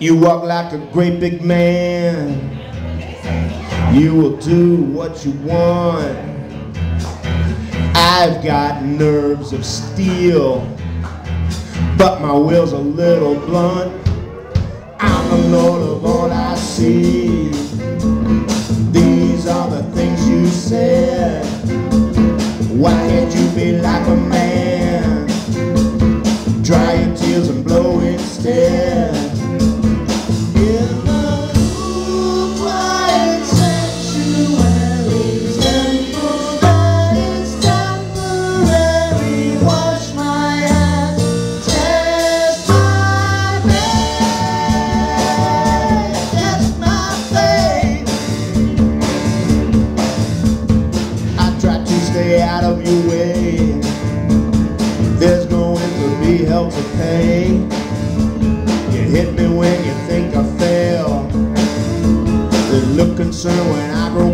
You walk like a great big man. You will do what you want. I've got nerves of steel, but my will's a little blunt. I'm the Lord of all I see. These are the things you said. Why can't you be like a man? Dry your tears and blow instead. In the cool, quiet sanctuary, temporary, wash my hands, test my faith, test my faith. I try to stay out of your way. There's going to be hell to pay. You hit me when you think I fail. They look concerned when I grow